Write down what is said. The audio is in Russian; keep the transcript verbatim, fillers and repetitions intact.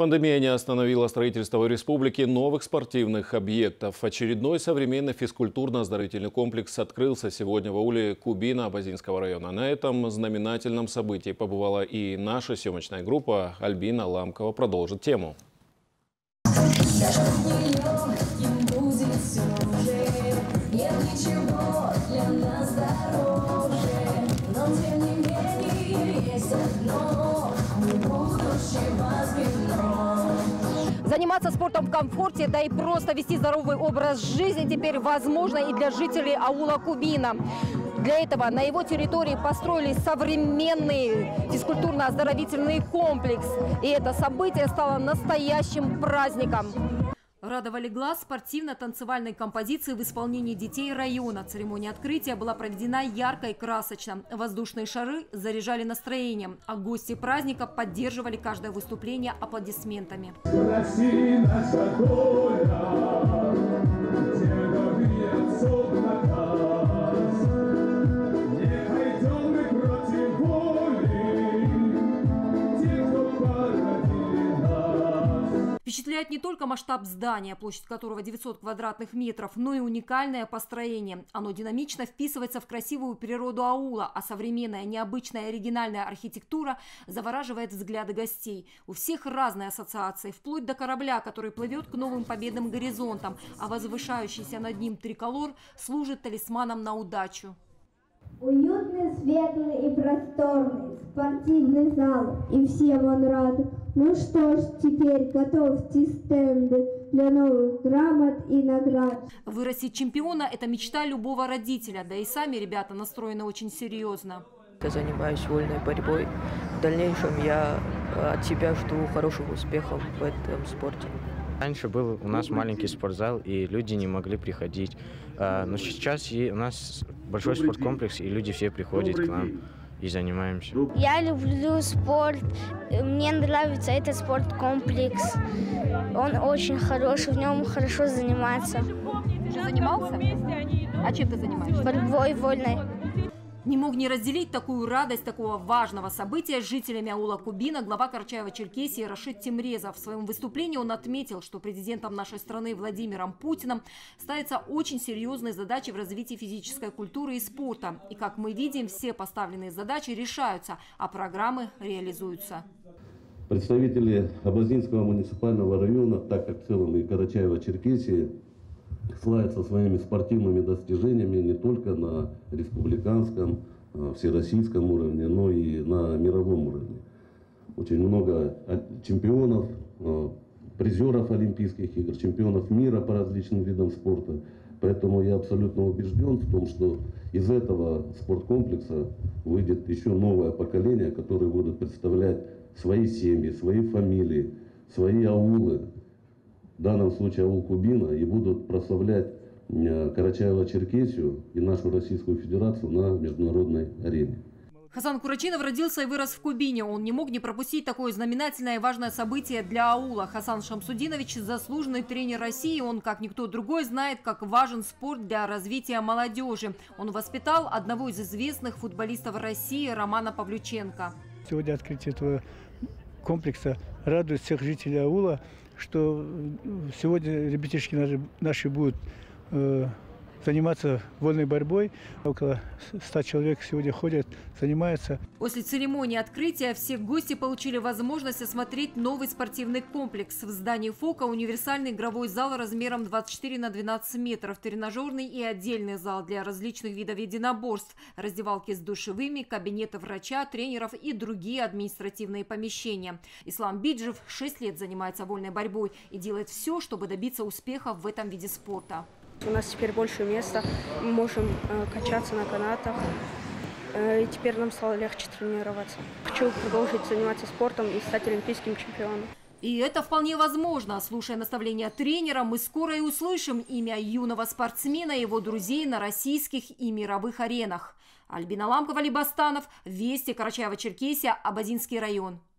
Пандемия не остановила строительство в республике новых спортивных объектов. Очередной современный физкультурно-оздоровительный комплекс открылся сегодня в ауле Кубина Абазинского района. На этом знаменательном событии побывала и наша съемочная группа. Альбина Ламкова продолжит тему. Заниматься спортом в комфорте, да и просто вести здоровый образ жизни теперь возможно и для жителей аула Кубина. Для этого на его территории построили современный физкультурно-оздоровительный комплекс. И это событие стало настоящим праздником. Радовали глаз спортивно-танцевальной композиции в исполнении детей района. Церемония открытия была проведена ярко и красочно. Воздушные шары заряжали настроением, а гости праздника поддерживали каждое выступление аплодисментами. Впечатляет не только масштаб здания, площадь которого девятьсот квадратных метров, но и уникальное построение. Оно динамично вписывается в красивую природу аула, а современная, необычная, оригинальная архитектура завораживает взгляды гостей. У всех разные ассоциации, вплоть до корабля, который плывет к новым победным горизонтам, а возвышающийся над ним триколор служит талисманом на удачу. Уютный, светлый и просторный спортивный зал, и всем он рад. Ну что ж, теперь готовьте стенды для новых грамот и наград. Вырастить чемпиона – это мечта любого родителя, да и сами ребята настроены очень серьезно. Я занимаюсь вольной борьбой. В дальнейшем я от себя жду хороших успехов в этом спорте. Раньше был у нас маленький спортзал, и люди не могли приходить. Но сейчас у нас большой спорткомплекс, и люди все приходят к нам и занимаемся. Я люблю спорт. Мне нравится этот спорткомплекс. Он очень хороший, в нем хорошо заниматься. Уже занимался? А чем ты занимаешься? Борьбой вольной. Не мог не разделить такую радость такого важного события с жителями аула Кубина глава Карачаево-Черкесии Рашид Тимрезов. В своем выступлении он отметил, что президентом нашей страны Владимиром Путиным ставятся очень серьезные задачи в развитии физической культуры и спорта. И, как мы видим, все поставленные задачи решаются, а программы реализуются. Представители Абазинского муниципального района, так как в целом и Карачаево-Черкесии, славятся своими спортивными достижениями не только на республиканском, всероссийском уровне, но и на мировом уровне. Очень много чемпионов, призеров Олимпийских игр, чемпионов мира по различным видам спорта. Поэтому я абсолютно убежден в том, что из этого спорткомплекса выйдет еще новое поколение, которое будут представлять свои семьи, свои фамилии, свои аулы. В данном случае аул Кубина, и будут прославлять Карачаево-Черкесию и нашу Российскую Федерацию на международной арене. Хасан Курачинов родился и вырос в Кубине. Он не мог не пропустить такое знаменательное и важное событие для аула. Хасан Шамсудинович – заслуженный тренер России. Он, как никто другой, знает, как важен спорт для развития молодежи. Он воспитал одного из известных футболистов России Романа Павлюченко. Сегодня открытие этого комплекса радует всех жителей аула, что сегодня ребятишки наши, наши будут э, заниматься вольной борьбой. Около ста человек сегодня ходят, занимаются. После церемонии открытия все гости получили возможность осмотреть новый спортивный комплекс. В здании ФОКа универсальный игровой зал размером двадцать четыре на двенадцать метров, тренажерный и отдельный зал для различных видов единоборств, раздевалки с душевыми, кабинеты врача, тренеров и другие административные помещения. Ислам Биджев шесть лет занимается вольной борьбой и делает все, чтобы добиться успеха в этом виде спорта. У нас теперь больше места, мы можем э, качаться на канатах, э, и теперь нам стало легче тренироваться. Хочу продолжить заниматься спортом и стать олимпийским чемпионом. И это вполне возможно. Слушая наставления тренера, мы скоро и услышим имя юного спортсмена и его друзей на российских и мировых аренах. Альбина Ламкова, Либастанов, Вести, Карачаево-Черкесия, Абазинский район.